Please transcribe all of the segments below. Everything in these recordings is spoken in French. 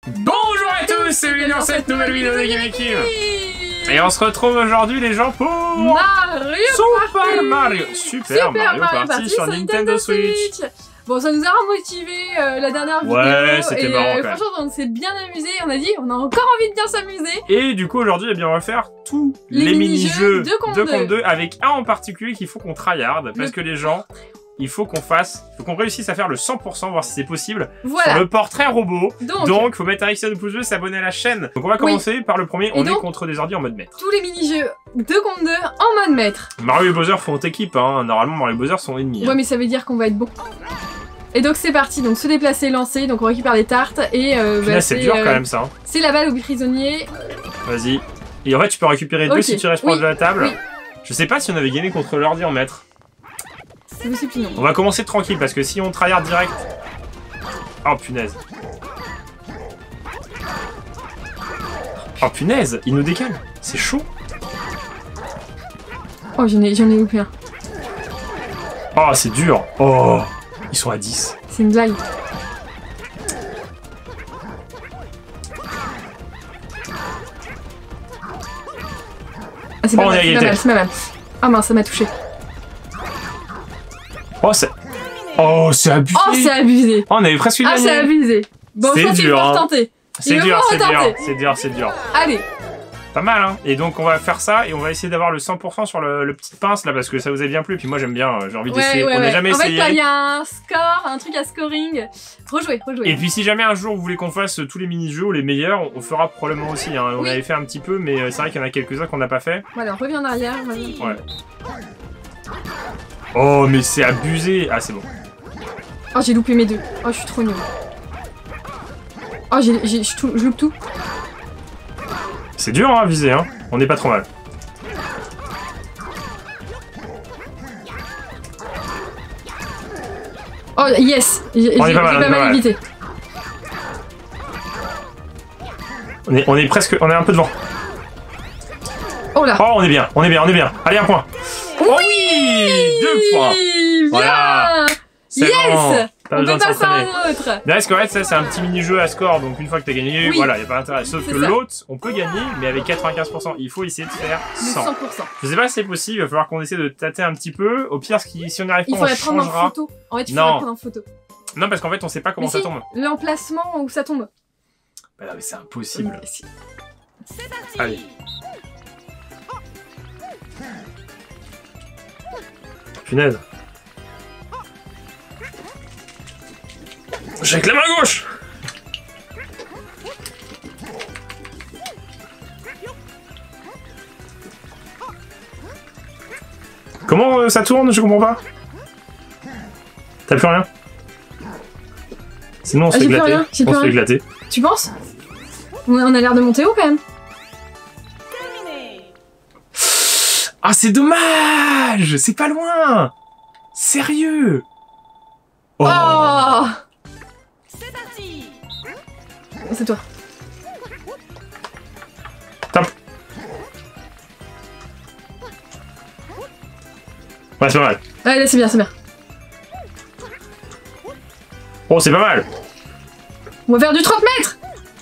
Bonjour à tous, c'est bienvenue dans cette nouvelle vidéo de GameKing. Et on se retrouve aujourd'hui les gens pour Super Mario Party sur Nintendo Switch. Bon, ça nous a remotivé la dernière vidéo. Ouais, c'était marrant quand même. Franchement, on s'est bien amusé. On a dit, on a encore envie de bien s'amuser. Et du coup, aujourd'hui, eh bien, on va faire tous les mini-jeux de contre 2 avec un en particulier qu'il faut qu'on tryhard. Parce que les gens, il faut qu'on réussisse à faire le 100%, voir si c'est possible. Voilà. Sur le portrait robot. Donc, faut mettre un X de pouce bleu, s'abonner à la chaîne. Donc, on va commencer par le premier. On est contre des ordi en mode maître. Tous les mini-jeux 2 contre 2 en mode maître. Mario et Bowser font équipe, hein. Normalement, Mario et Bowser sont ennemis. Ouais, mais ça veut dire qu'on va être bon. Et donc c'est parti, donc se déplacer, lancer, donc on récupère les tartes et c'est dur quand même ça. Hein. C'est la balle au prisonnier. Vas-y. Et en fait tu peux récupérer deux si tu restes proche de la table. Oui. Je sais pas si on avait gagné contre l'ordi en maître. C'est possible sinon. On va commencer tranquille parce que si on tryhard direct... Oh punaise. Oh punaise, il nous décale. C'est chaud. Oh j'en ai loupé un. Oh c'est dur. Oh. Ils sont à 10. C'est une blague. Ah, c'est pas mal. Ah mince, ça m'a touché. Oh c'est... Oh c'est abusé. Oh c'est abusé. Oh, on avait presque gagné. Ah c'est abusé. Bon, je pense qu'il faut retenter. C'est dur. Allez. Pas mal, hein. Et donc on va faire ça et on va essayer d'avoir le 100% sur le petit pince là parce que ça vous a bien plu. Puis moi j'aime bien, j'ai envie d'essayer. On n'a jamais essayé. En fait, il y a un score, un truc à scoring. Rejouer. Et puis si jamais un jour vous voulez qu'on fasse tous les mini-jeux ou les meilleurs, on fera probablement aussi. Hein. On avait fait un petit peu, mais c'est vrai qu'il y en a quelques-uns qu'on n'a pas fait. Voilà, on revient en arrière. Ouais. Oh, mais c'est abusé. Ah, c'est bon. Oh, j'ai loupé mes deux. Oh, je suis trop nulle. Oh, je loupe tout. C'est dur hein, à viser, hein. On n'est pas trop mal. Oh yes, j'ai pas mal évité. On est presque, on est un peu devant. Oh là. Oh on est bien. Allez un point. Oui, 2 points. Bien. Voilà. Yes bon. On peut passer à un autre. Parce qu'en fait, ça c'est un petit mini-jeu à score, donc une fois que t'as gagné, voilà, y a pas d'intérêt. Sauf que l'autre, on peut gagner, mais avec 95%. Il faut essayer de faire 100%. Je sais pas si c'est possible, il va falloir qu'on essaie de tâter un petit peu. Au pire, si on arrive pas, on changera. Il faudrait prendre en photo. En fait, il faudrait prendre en photo. Non, parce qu'en fait, on sait pas comment ça tombe. L'emplacement où ça tombe. Bah non, mais c'est impossible. C'est parti. Allez. Punaise. J'ai avec la main gauche. Comment ça tourne? Je comprends pas. T'as plus rien? Sinon on se fait éclater. On se fait éclater. Tu penses? On a l'air de monter haut quand même. Ah c'est dommage. C'est pas loin. Sérieux. Oh. C'est parti. C'est toi. Top. Ouais, c'est pas mal. Ouais, c'est bien. Oh, c'est pas mal. On va faire du 30 mètres.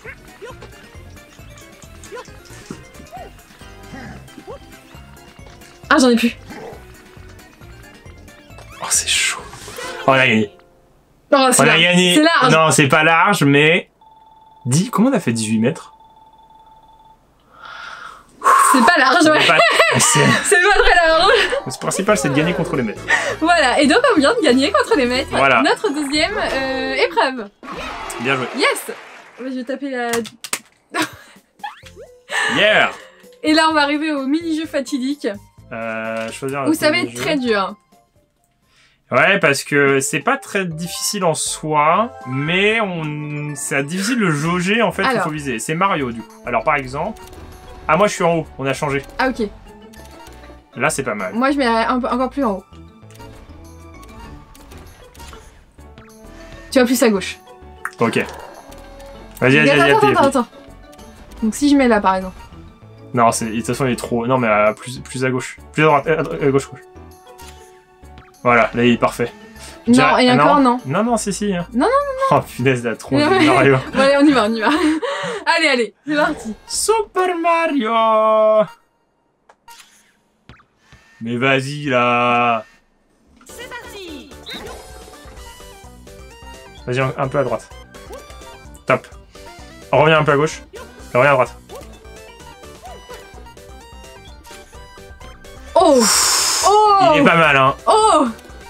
Ah, j'en ai plus. Oh, c'est chaud. On a gagné. Oh, on a gagné. C'est large. Non, c'est pas large, mais... Comment on a fait 18 mètres? C'est pas large, ouais. C'est pas très large. Le principal, c'est de gagner contre les maîtres. Voilà, et donc on vient de gagner contre les maîtres. Voilà. Notre deuxième épreuve. Bien joué. Yes. Je vais taper la... Yeah. Et là, on va arriver au mini-jeu fatidique. Choisir où ça va être très dur. Ouais, parce que c'est pas très difficile en soi, mais c'est difficile de jauger en fait, il faut viser. C'est Mario du coup. Alors par exemple... Ah moi je suis en haut, on a changé. Ah ok. Là c'est pas mal. Moi je mets encore plus en haut. Tu vas plus à gauche. Ok. Vas-y, attends. Donc si je mets là par exemple. Non, de toute façon il est trop... Non mais plus à gauche. Plus à droite, à gauche. Voilà, là il est parfait. Non, et encore non. Non, si. Non. Oh punaise, la tronche de Mario. Bon allez, on y va, on y va. Allez, allez, c'est parti. Super Mario. Mais vas-y là. C'est parti. Vas-y, un peu à droite. Top. On revient un peu à gauche. Et reviens à droite. Oh. Oh. Il est pas mal, hein. Oh.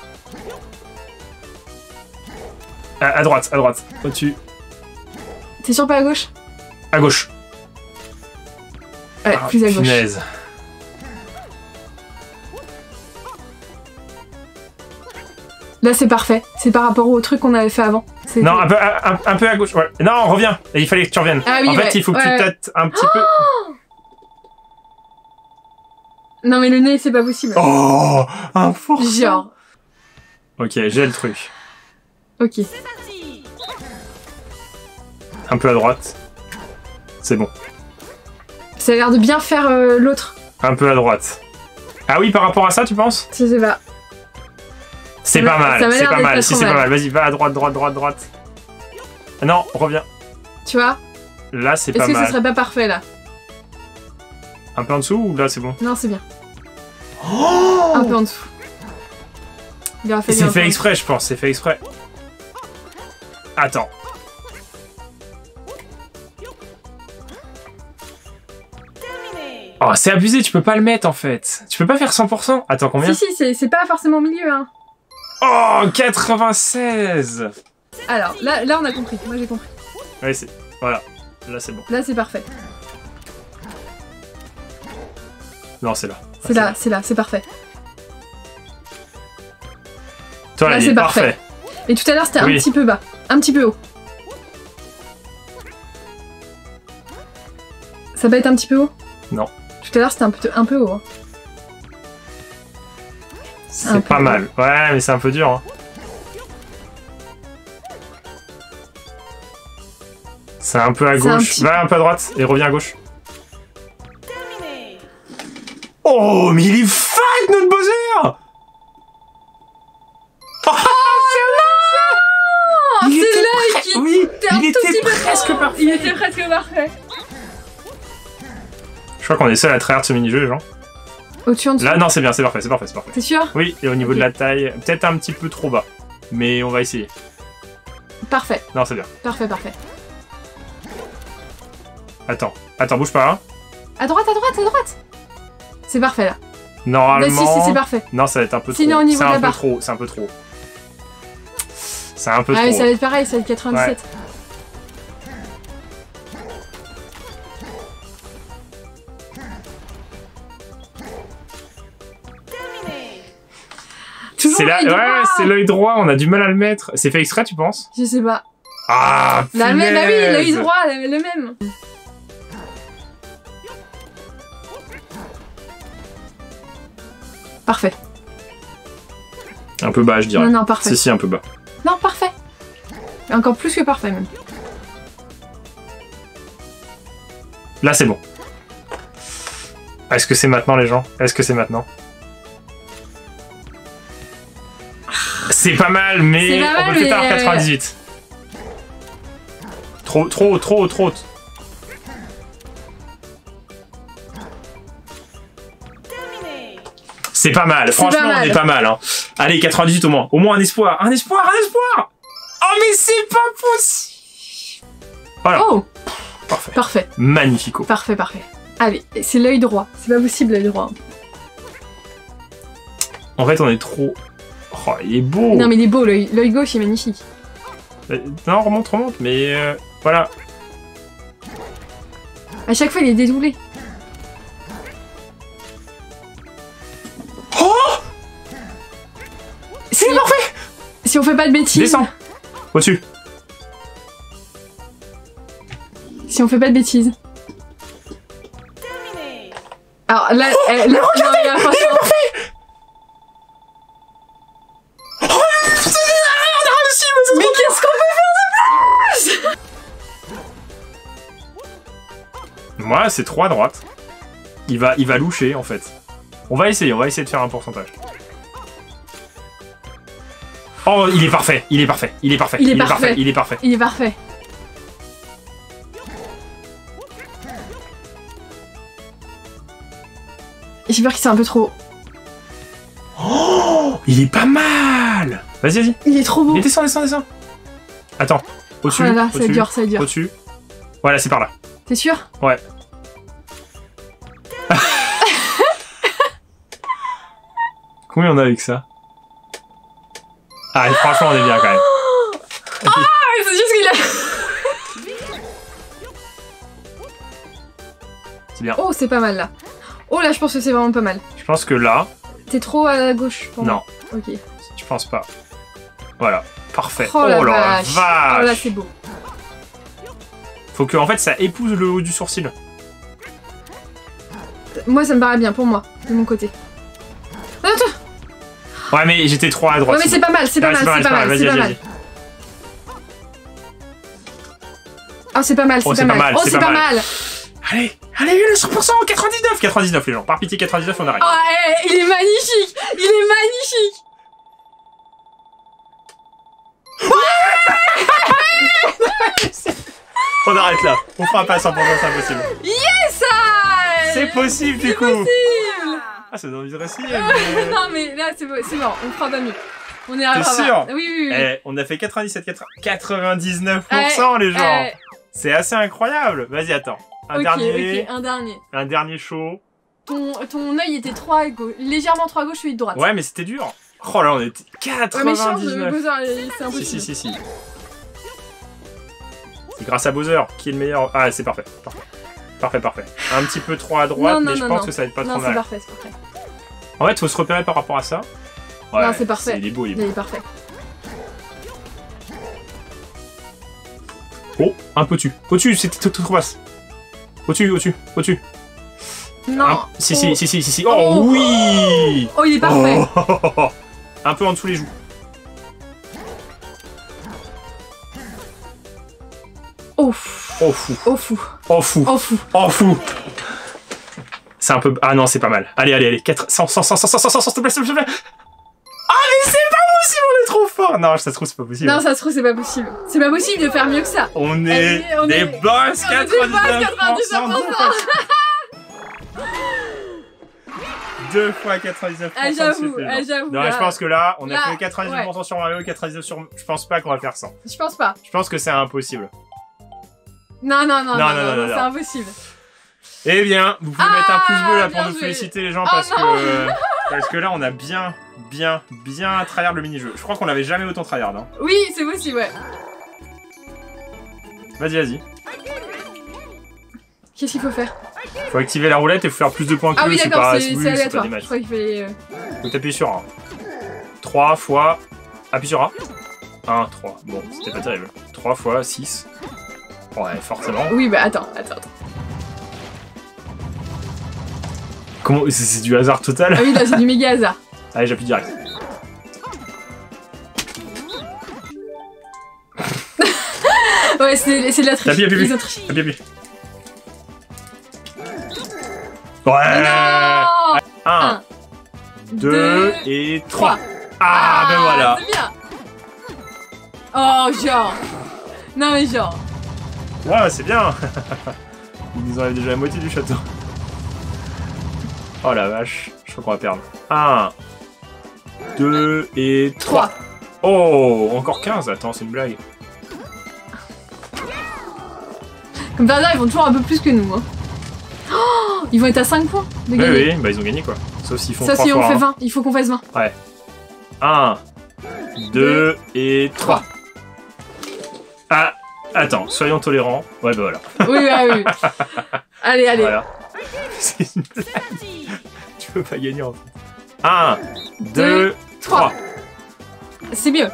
À droite, au-dessus. T'es sûr pas à gauche? À gauche. Ouais, plus à gauche. Punaise. Là c'est parfait, c'est par rapport au truc qu'on avait fait avant. Non, un peu à gauche, ouais. Non, reviens. Et il fallait que tu reviennes. Ah, oui, en fait, il faut que tu tâtes un petit peu. Non mais le nez, c'est pas possible. Oh, un four. Genre. Ok, j'ai le truc. Ok. C'est parti. Un peu à droite. C'est bon. Ça a l'air de bien faire l'autre. Un peu à droite. Ah oui, par rapport à ça, tu penses? Je sais pas. C'est pas mal, c'est pas mal. Si, c'est pas mal. mal. Vas-y, va à droite, droite. Non, reviens. Tu vois? Là, c'est pas mal. Est-ce que mal. ce serait pas parfait, là? Un peu en dessous ou là, c'est bon? Non, c'est bien. Oh, un peu en dessous. C'est fait exprès, je pense. C'est fait exprès. Attends. Terminé. Oh, c'est abusé, tu peux pas le mettre, en fait. Tu peux pas faire 100%. Attends, combien? Si, c'est pas forcément au milieu, hein. Oh, 96. Alors, là, on a compris. Moi, j'ai compris. Ouais, c'est... Voilà. Là, c'est bon. Là, c'est parfait. Non, c'est là. C'est là, c'est parfait. Toi, là, il est parfait. Et tout à l'heure, c'était un petit peu bas. Un petit peu haut. Ça va être un petit peu haut? Non. Tout à l'heure, c'était un peu haut. Hein. C'est pas mal. Ouais, mais c'est un peu dur. Hein. C'est un peu à gauche. Va un peu à droite et reviens à gauche. Terminé. Oh, mais il est fight, notre Bowser! Oh, non! C'est là qui... Oui, il était presque parfait. Il était presque parfait. Je crois qu'on est seul à travers ce mini-jeu, les gens. Au-dessus, en dessous. Là, non, c'est bien, c'est parfait. T'es sûr? Oui, et au niveau de la taille, peut-être un petit peu trop bas. Mais on va essayer. Parfait. Non, c'est bien. Parfait. Attends, bouge pas, hein. À droite. C'est parfait, là. Normalement... Bah, si, c'est parfait. Non, ça va être un peu trop. Sinon, au niveau de la barre. C'est un peu trop. C'est un peu trop. Ah, mais ça va être pareil, ça va être 97. Ouais. C'est là, ouais, c'est l'œil droit, on a du mal à le mettre. C'est fait exprès, tu penses? Je sais pas. Ah, la même, bah oui, l'œil droit, le même. Parfait. Un peu bas, je dirais. Non, parfait. Si, un peu bas. Non, parfait. Encore plus que parfait, même. Là, c'est bon. Est-ce que c'est maintenant, les gens? Est-ce que c'est maintenant? C'est pas mal, mais on peut le faire à 98. Trop haut. C'est pas mal, franchement, on est pas mal. Hein. Allez, 98 au moins. Au moins un espoir. Un espoir. Oh, mais c'est pas possible. Voilà. Oh. Parfait. Magnifico. Parfait. Allez, c'est l'œil droit. C'est pas possible, l'œil droit. En fait, on est trop... Oh, il est beau. Non, mais il est beau, l'œil gauche est magnifique. Non, remonte, mais voilà. À chaque fois, il est dédoublé. Oh, c'est parfait. Si on fait pas de bêtises... Descends. Au-dessus. Si on fait pas de bêtises... Terminé. Alors là... regardez, il est parfait. Mais qu'est-ce qu'on peut faire de plus? Moi, c'est 3 à droite. Il va loucher, en fait. On va essayer de faire un pourcentage. Oh, il est parfait, il est parfait, il est parfait, Il est parfait. il est parfait. Il est parfait. J'ai peur qu'il soit un peu trop... Oh, il est pas mal. Vas-y, vas-y. Il est trop beau. Mais descends, descends, descends. Attends, au-dessus, Oh là là, ça au-dessus, dure, ça dure. au-dessus. Voilà, c'est par là. T'es sûr? Ouais. Combien on a avec ça? Ah, franchement, on est bien quand même. Ah, c'est juste qu'il a... C'est bien. Oh, c'est pas mal là. Oh là, je pense que c'est vraiment pas mal. Je pense que là... T'es trop à la gauche pour Non, moi. Ok. je pense pas. Voilà, parfait. Oh la la vache. vache. Oh là, c'est beau. Faut que en fait ça épouse le haut du sourcil. Moi, ça me paraît bien pour moi, de mon côté. Attends. Ouais, mais j'étais trop à droite. Ouais, mais c'est pas mal, c'est pas mal, c'est pas mal, Vas-y, c'est pas vas-y, mal. vas-y. Ah, c'est pas mal, Oh, c'est pas mal. Oh, c'est pas mal. Allez, allez, le 100%, 99, 99 les gens. Par pitié, 99, on arrête. Oh, il est magnifique. Il est magnifique. On arrête là. On fera pas 100%, c'est impossible. Yes! C'est possible du C'est coup. possible. Ah, ça donne envie de réessayer. Non, mais là, c'est bon, on fera pas mieux. On est à T'es sûr? Oui, oui, oui. Eh, on a fait 97, 99% les gens. C'est assez incroyable. Vas-y, attends. Un dernier. Ok, un dernier. Un dernier show. Ton œil était trop à gauche, légèrement trop à gauche, celui de droite. Ouais, mais c'était dur. Oh là, on était Ouais, mais change de 99. Bowser, c'est impossible. Si. C'est grâce à Bowser qui est le meilleur. Ah, c'est parfait. Parfait. Un petit peu trop à droite, mais je pense que ça va être pas trop Non, c'est mal. parfait, c'est parfait. En fait, faut se repérer par rapport à ça. Ouais, Non, c'est parfait. Il est beau, Il est parfait. Oh, un peu au-dessus. Au-dessus, c'était trop basse. Au-dessus. Non. Si. Oh, oui. Oh, il est parfait. Oh. Un peu en dessous les joues. Oh, fou. Oh fou. C'est un peu... Ah non, c'est pas mal. Allez. 100, s'il te plaît. Ah, mais c'est pas possible, on est trop fort. Non, ça se trouve, c'est pas possible. Non, ça se trouve, c'est pas possible. C'est pas possible de faire mieux que ça. On est des boss, 99%. 2 fois 99%. Ah, j'avoue. Non, je pense que là, on a Là, fait 99% sur Mario, 99% sur... Je pense pas qu'on va faire 100. Je pense pas. Je pense que c'est impossible. Non, c'est impossible. Eh bien, vous pouvez mettre un pouce bleu là pour bien nous joué. féliciter les gens Oh parce non. que là on a bien tryhard le mini-jeu. Je crois qu'on l'avait jamais autant tryhard. Hein. Oui, c'est possible, ouais. Vas-y. Qu'est-ce qu'il faut faire? Faut activer la roulette et faut faire plus de points que Ah oui, c'est d'accord, pas, c'est pas aléatoire. des Je maths. crois qu'il fallait... Faut t'appuyer sur 1. 3 fois... Appuie sur A. 1, 3. Bon, c'était pas terrible. 3 fois 6. Ouais, forcément. Oui, bah attends. Comment... C'est du hasard total. Ah oui, là, c'est du méga hasard. Allez, j'appuie direct. Ouais, c'est de la triche. Appuie. Ils ont triché. Appuie. Ouais. Non. 1, 2 et 3. Ah, ben voilà. C'est bien. Oh, genre. Non, mais genre. Ouais, c'est bien. Ils nous enlèvent déjà la moitié du château. Oh la vache, je crois qu'on va perdre. 1, 2 et 3. Oh, encore 15. Attends, c'est une blague. Comme par hasard, ils vont toujours un peu plus que nous. Hein. Oh, ils vont être à 5 points de gagner. Oui, bah ils ont gagné quoi. Sauf s'ils font Ça, 3 si fois. on fait 20, il faut qu'on fasse 20. Ouais. 1, 2 et 3. Ah, attends, soyons tolérants. Ouais, bah voilà. Oui. Allez. Voilà. C'est une blague. Tu peux pas gagner en fait. 1, 2, 3. C'est bien.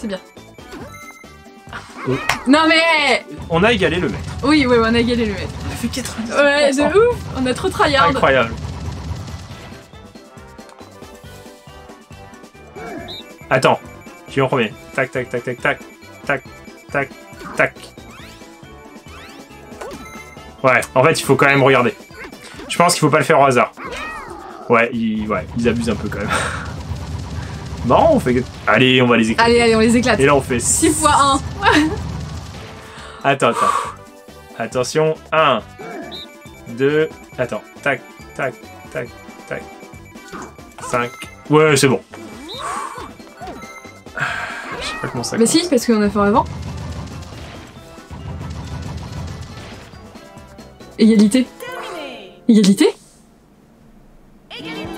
Non mais... On a égalé le maître. Oui, on a égalé le maître. On a fait 90%. Ouais, de ouf. On a trop tryhard. Incroyable. Attends, qui est en premier? Tac. Ouais, en fait, il faut quand même regarder. Je pense qu'il faut pas le faire au hasard. Ouais, ils abusent un peu quand même. Non, on fait... Allez, on va les éclater. Allez, on les éclate. Et là, on fait... 6 x 1. Attends. Attention, 1, 2... Attends, tac, 5... Ouais, c'est bon. Je sais pas comment ça Mais compte. si, parce qu'on a fait avant. Égalité. Terminé. Égalité. Égalité.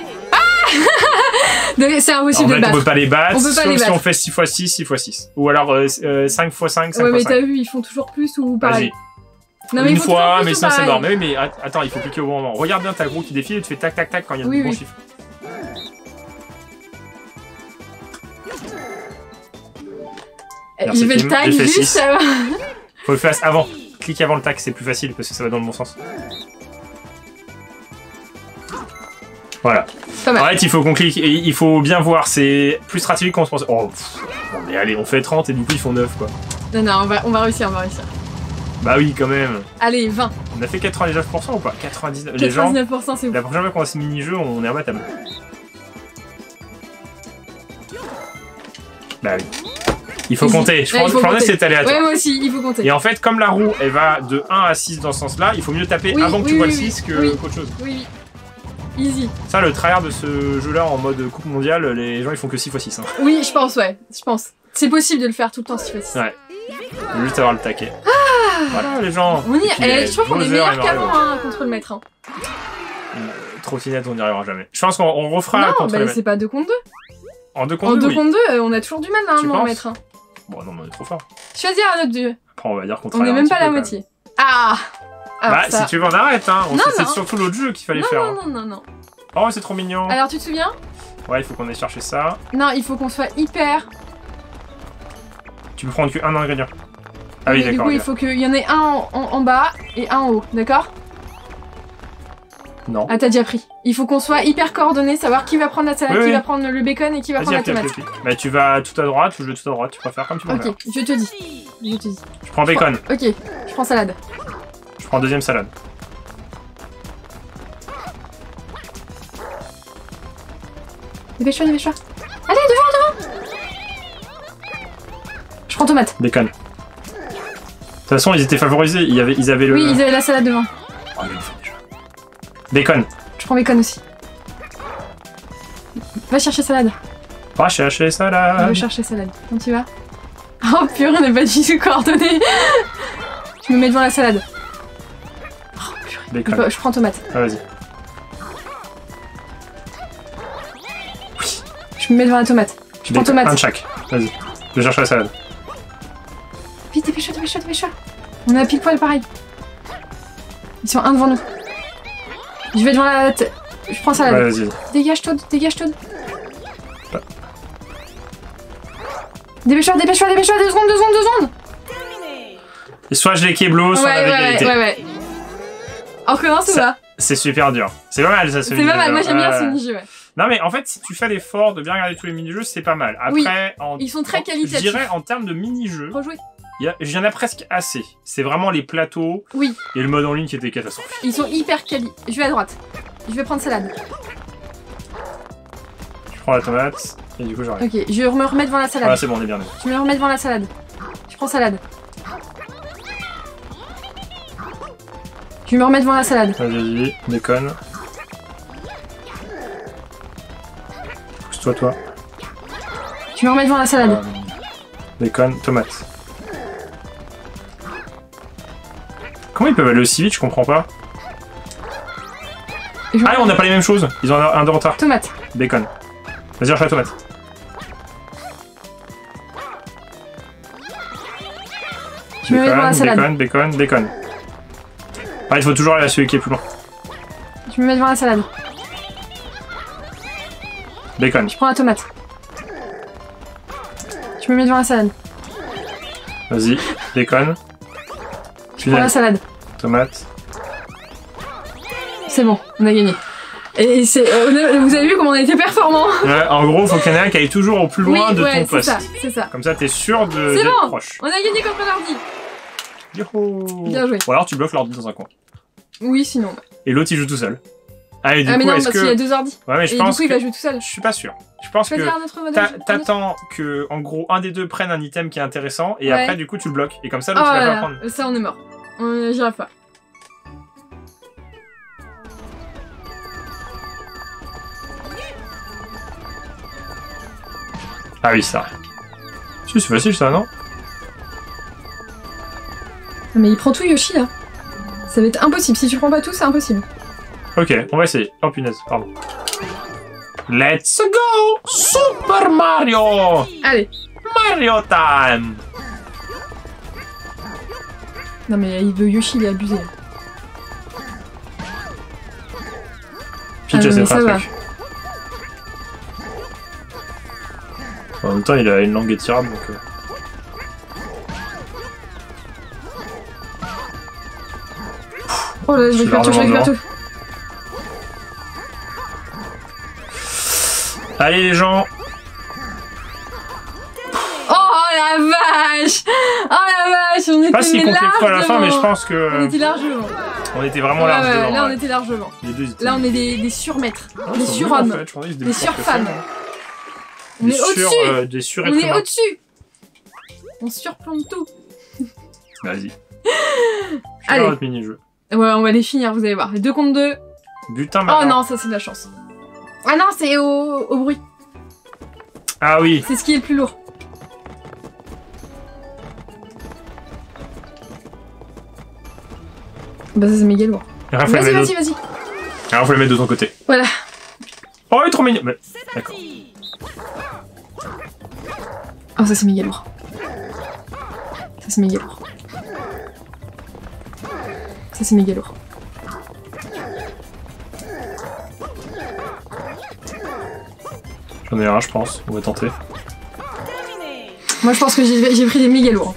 C'est impossible En de fait, le on peut battre. pas les battre, On peut pas sauf les si battre. on fait 6 x 6, 6 x 6. Ou alors 5 x 5, 5 Ouais, mais x 5. t'as vu, ils font toujours plus ou pareil. Vas-y. Non, mais Une ils font toujours fois, plus mais ou sinon c'est pareil. mort. Mais attends, il faut cliquer au bon moment. Regarde bien, t'as le gros qui défile et tu fais tac tac tac quand il y a Oui, de bons oui. chiffres. Merci, Il fait Kim. le tag J'ai fait juste six. avant. Faut le faire avant. Clique avant le tac, c'est plus facile parce que ça va dans le bon sens. Voilà. Pas mal. En fait, il faut qu'on clique et il faut bien voir. C'est plus stratégique qu'on se pense. Oh, pff. Bon, mais allez, on fait 30 et du coup ils font 9 quoi. Non, on va réussir, Bah oui, quand même. Allez, 20. On a fait 99% ou pas? 99%. Les gens, 99%, c'est la ouf. prochaine fois qu'on a ce mini-jeu, on est imbattable. Bah oui. Il faut Easy. compter. Je Ouais, il faut pense que compter. c'est aléatoire. Ouais, moi aussi, il faut compter. Et en fait, comme la roue, elle va de 1 à 6 dans ce sens-là, il faut mieux taper Oui, avant que oui, tu vois oui, le oui. 6 Oui. qu'autre chose. Oui. Easy. Ça, le tryhard de ce jeu-là en mode coupe mondiale, les gens ils font que 6 x 6. Hein. Oui, je pense, ouais. Je pense. C'est possible de le faire tout le temps si facile. Ouais. Il faut juste avoir le taquet. Voilà les gens. On y Et puis, je trouve qu'on est Bowser meilleur et Mario. qu'avant hein, contre le maître. Hein. Trottinette, on n'y arrivera jamais. Je pense qu'on refera Non, contre bah les maîtres. c'est pas 2 contre 2. En 2 En contre 2, 2 oui. contre 2, on a toujours du mal à un Tu moment penses maître. Hein. Bon, non, mais on est trop fort. Choisir un autre dieu. Après, on va dire qu'on On travaille est un même petit pas à la peu, quand moitié. Ah alors, Bah, ça... si tu veux, on arrête, hein. Non, C'est non. surtout l'autre jeu qu'il fallait faire. Non, non, non. Oh, c'est trop mignon. Alors, tu te souviens? Ouais, il faut qu'on aille chercher ça. Non, il faut qu'on soit hyper... Tu peux prendre qu'un ingrédient. Ah oui, Mais du d'accord. coup, il ok. faut qu'il y en ait un en bas et un en haut, d'accord? Non. Ah, t'as déjà pris. Il faut qu'on soit hyper coordonnés, savoir qui va prendre la salade, Oui, qui oui. va prendre le bacon et qui va Vas-y, prendre la appuie, tomate. appuie. Bah, tu vas tout à droite, ou je vais tout à droite, tu préfères comme tu préfères. Ok, je te dis. Parti. Je te dis. Je prends bacon, Ok, je prends salade. je prends deuxième salade. Dépêche-toi, dépêche-toi. Allez, devant. Je prends tomate. Bacon. De toute façon, ils étaient favorisés, ils avaient le... Oui, ils avaient la salade devant. Oh, il le fait déjà. Bacon. Je prends bacon aussi. Va chercher salade. Va chercher Je salade. veux chercher salade. Quand tu vas? Oh purée, on n'est pas du tout coordonnés. Je me mets devant la salade. Oh purée. Bacon. Je prends tomate. Ah, vas-y. Je me mets devant la tomate. Je prends Bacon. tomate. Un de chaque. Vas-y. Je cherche la salade. Vite, dépêche-toi, dépêche-toi, dépêche-toi. On a pile poil pareil. Ils sont un devant nous. Je vais devant la... Je prends salade. Ouais, vas-y. Dégage Toad, dégage Toad. Pas. Dépêche-toi, dépêche-toi, dépêche-toi, 2 secondes, 2 secondes, 2 secondes. Terminé. Et soit je les keblo, soit on avait égalité. ouais. On recommence ou Ça- pas? C'est super dur. C'est pas mal ça, ce C'est pas mal, mini-jeu. moi j'aime bien ce mini-jeu, ouais. Non mais en fait, si tu fais l'effort de bien regarder tous les mini-jeux, c'est pas mal. Après, Oui, en... ils sont très Je qualitatifs. dirais en termes de mini-jeux, Rejouer. il y en a presque assez. C'est vraiment les plateaux Oui, et le mode en ligne qui était catastrophique. ils sont hyper quali. Je vais à droite. Je vais prendre salade. Je prends la tomate et du coup j'arrive. Ok, je me remets devant la salade. Voilà, c'est bon, on est bien. Je me remets devant la salade. Je prends salade. Je me remets devant la salade. Vas-y, bacon. Pousse-toi, toi. Je me remets devant la salade. Bacon, tomate. Comment ils peuvent aller aussi vite, je comprends pas. Et je me Ah, on n'a pas les mêmes choses. Ils ont un de retard. Tomate. Bacon. Vas-y, cherche la tomate. Je me mets devant la salade. Bacon. Ah, il faut toujours aller à celui qui est plus loin. Je me mets devant la salade. Bacon. Je prends la tomate. Je me mets devant la salade. Vas-y, bacon. Je prends la salade. Tomate. C'est bon, on a gagné. Et c'est, vous avez vu comment on a été performants. Ouais, en gros, faut qu'il y en ait un qui aille toujours au plus loin de ton c'est poste. ça, c'est ça. Comme ça, t'es sûr de C'est d'être bon. proche. On a gagné contre l'ordi. Youhou. Bien joué. Ou alors tu bloques l'ordi dans un coin. Oui, sinon. Et l'autre, il joue tout seul. Ah, et du Ah, mais coup, non, est-ce parce qu'il y que... a 2 ordi. Ouais, mais je Et du pense coup, il que... va jouer tout seul. Je suis pas sûr. Je pense Tu peux que faire un autre modèle. t'attends que, en gros, un des deux prenne un item qui est intéressant, et Ouais. après, du coup, tu le bloques. Et comme ça, Oh l'autre, il va là pas là, prendre. ça, on est mort. J'y arrive pas. Ah oui, ça. Si, c'est facile, ça, non? Mais il prend tout Yoshi là. Ça va être impossible. Si tu prends pas tout, c'est impossible. Ok, on va essayer. Oh punaise, pardon. Let's go! Super Mario! Allez. Mario time! Non mais il veut Yoshi, il est abusé. Peach, mais c'est ça pas un va. truc. En même temps, il a une langue étirable, donc... Oh là, je récupère tout, je récupère tout. Allez, les gens! Oh la vache! Oh la vache! On Je sais pas s'il était compte les points à la fin, mais je largement. pense que... On était largement. On était vraiment Ouais, large ouais, devant. là, on ouais. était largement. Les deux étaient... Là, on est des surmaîtres. Ah, des ils sont nuls, surhommes. en fait. Je pensais qu'ils étaient Des plus forts que surfemmes. ça, On est au-dessus! Des On surêtres est humains. au-dessus! On surplombe tout. Vas-y. Je Allez. vais votre mini-jeu. Ouais, on va les finir, vous allez voir. 2 contre 2. Butin Oh maintenant. non, ça c'est de la chance. Ah non, c'est au bruit. Ah oui. C'est ce qui est le plus lourd. Bah ça c'est méga lourd. Alors, faut la Vas-y, mettre vas-y, de... vas-y. Alors, faut la mettre de ton côté. Voilà. Oh, il est trop mignon. Mais... C'est D'accord. parti. Oh ça c'est méga lourd. Ça c'est méga lourd. Ça c'est méga lourd. J'en ai un, je pense. On va tenter. Terminé. Moi je pense que j'ai pris des méga lourds.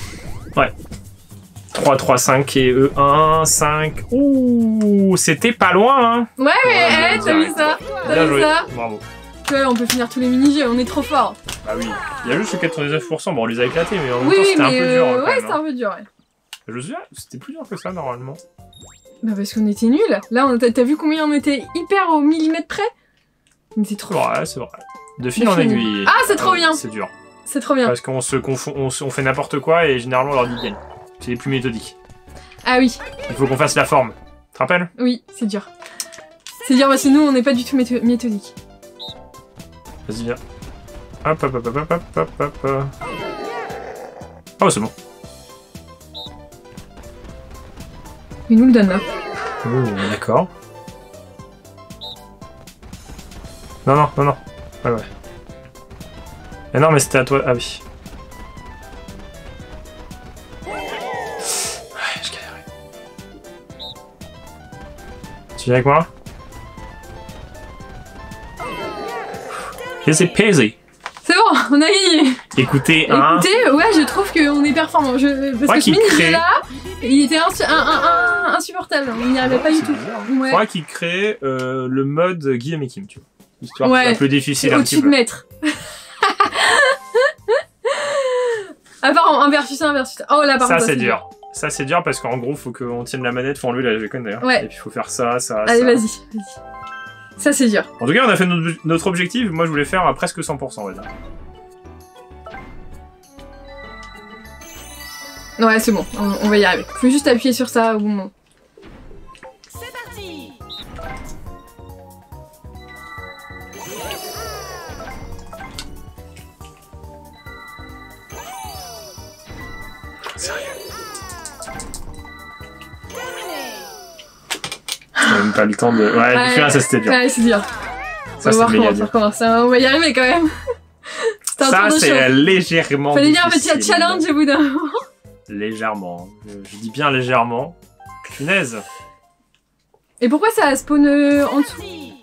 3, 3, 5 et E1, 5. Ouh, c'était pas loin, hein. Ouais mais Ouais, t'as vu ça? T'as Bien vu joué. ça? Bravo. Ouais, on peut finir tous les mini-jeux, on est trop fort. Bah oui. Il y a juste le 99%. Bon, on les a éclatés, mais en même Oui, temps, oui, c'était un mais peu dur. Quand ouais, même, c'était hein. un peu dur, ouais. Je me souviens, c'était plus dur que ça, normalement. Bah parce qu'on était nuls. Là, t'as vu combien on était hyper au millimètre près? On était trop... Ouais, c'est vrai. De fil en aiguille. Ah, c'est trop bien. C'est dur. C'est trop bien. Parce qu'on se confond, on fait n'importe quoi et généralement on leur dit gagne. C'est les plus méthodiques. Ah oui, Il faut qu'on fasse la forme. Tu te rappelles? oui, c'est dur. C'est dur parce que nous, on n'est pas du tout méthodique. Vas-y, viens. Hop, hop, hop, hop, hop, hop, hop, hop. Oh, c'est bon. Il nous le donne là. D'accord. Non, non, non, non. Ouais, ouais. Mais non, mais c'était à toi. Ah oui. Ouais, je galérais. Tu viens avec moi? Easy peasy. C'est bon, on a gagné. Écoutez, hein. Écoutez, ouais, je trouve qu'on est performant. Parce Faudrait que ce qu'il crée- mini-jeu-là, il était insupportable. On n'y arrivait pas du tout. Il Ouais. faudra qu'il crée le mode Guillaume et Kim, tu vois. Histoire Ouais. un peu difficile C'est un petit au-dessus de peu. maître. À part un versus un versus. Oh là, par Ça contre, c'est dur. Ça c'est dur parce qu'en gros faut qu'on tienne la manette, faut enlever la Joy-Con d'ailleurs. Ouais. Et puis faut faire ça, ça, Allez, ça. vas-y. Ça, c'est dur. En tout cas on a fait notre objectif, moi je voulais faire à presque 100% on va dire. Ouais, c'est bon. On va y arriver. Faut juste appuyer sur ça au bon moment. C'est parti. Sérieux. Terminé. On a même pas le temps de... Ouais, celui-là ça c'était dur. Ouais, c'est dur. Ça on va voir c'est méga comment ça dur. recommence. On va y arriver quand même. C'était un Ça tour de c'est chauffe. légèrement Fallait bien un petit difficile. challenge au bout d'un moment. Légèrement. Je dis bien légèrement. Punaise. Et pourquoi ça spawn en dessous? Parti.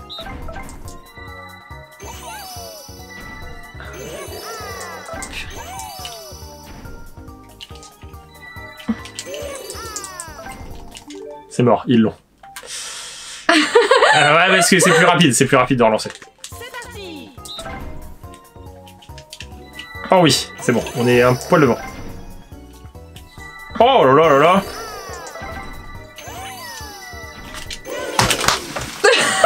C'est mort, ils l'ont. Ouais, parce que c'est plus rapide de relancer. C'est parti. Oh oui, c'est bon, on est un poil devant. Oh là là là là.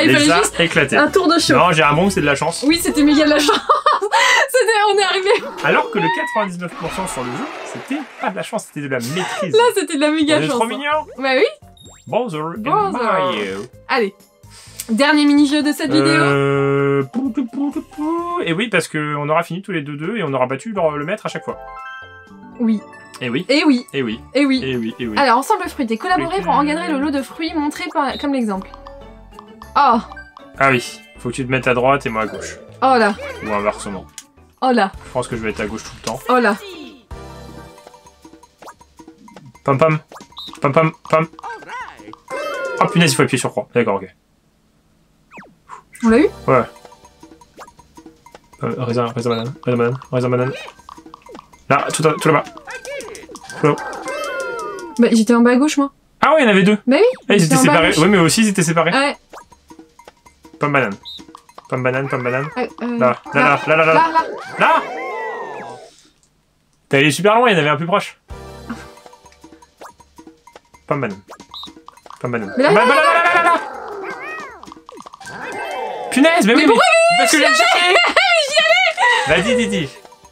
il les fallait a juste éclatés. un tour de show. Non, j'ai un bon, c'est de la chance. Oui, c'était méga de la chance. On est arrivé. Alors que le 99% sur le jeu, c'était pas de la chance, c'était de la maîtrise. Là, c'était de la méga C'est chance. trop mignon. Bah oui. Bowser and Bowser. Mario. Allez. Dernier mini-jeu de cette vidéo. Et oui, parce qu'on aura fini tous les deux et on aura battu le maître à chaque fois. Oui. Et oui. Et oui. Et oui. Et oui. Et oui. Et oui. Alors, ensemble fruité, collaborer pour encadrer le lot de fruits montré comme l'exemple. Oh. Ah oui. Faut que tu te mettes à droite et moi à gauche. Oh là. Ou inversement. Oh là. Je pense que je vais être à gauche tout le temps. Oh là. Pam pam. Pam pam pam. Oh punaise, il faut appuyer sur croix. D'accord, ok. On l'a eu? Ouais. Raisin banane. Là, tout là-bas. Bah, j'étais en bas à gauche, moi. Ah ouais, il y en avait deux. Bah oui. Ah, ils étaient en bas à séparés. gauche. Ouais, mais aussi ils étaient séparés. Ouais. Pomme banane. Pomme banane. Là. Là. T'es allé super loin, il y en avait un plus proche. Pomme banane. Mais là. Punaise, mais oui, pourquoi parce que je viens de chercher. Vas-y, Didi.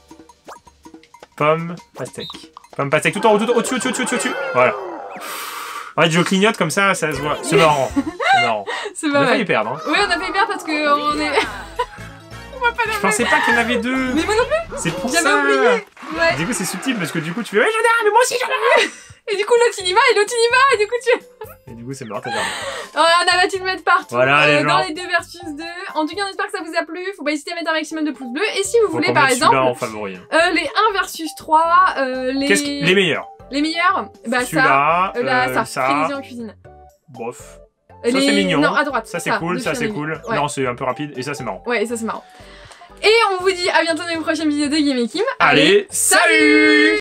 Pomme pastèque, tout en haut, au-dessus. Voilà. En fait, je clignote comme ça se voit. C'est marrant. C'est On pas a mal. failli perdre. Hein. Oui, on a fait perdre parce que on est. On voit pas la Je même. pensais pas qu'il y en avait deux. Mais moi non plus. C'est pour J'avais ça. oublié. Ouais. Du coup, c'est subtil parce que du coup, tu fais ouais, j'en ai un, mais moi aussi j'en ai un. Et du coup, l'autre il y va et l'autre il y va et du coup tu. Et du coup, c'est marrant, t'as perdu. On a battu le maître partout Voilà, les dans gens. les 2 versus 2. En tout cas, on espère que ça vous a plu. Faut pas hésiter à mettre un maximum de pouces bleus. Et si vous Faut voulez, qu'on par mette celui-là exemple, en favori. Hein. les 1 versus 3, Les meilleurs. les meilleurs, bah ça, Celui-là, là, ça, ça. frénésie en cuisine. Bof. Les- Ça, c'est mignon. Non, à droite. Ça, c'est cool, de ça, c'est Firmini. cool. Ouais. Non, c'est un peu rapide. Et ça, c'est marrant. Ouais, et ça c'est marrant. Et on vous dit à bientôt dans une prochaine vidéo de Game et Kim. Allez, salut.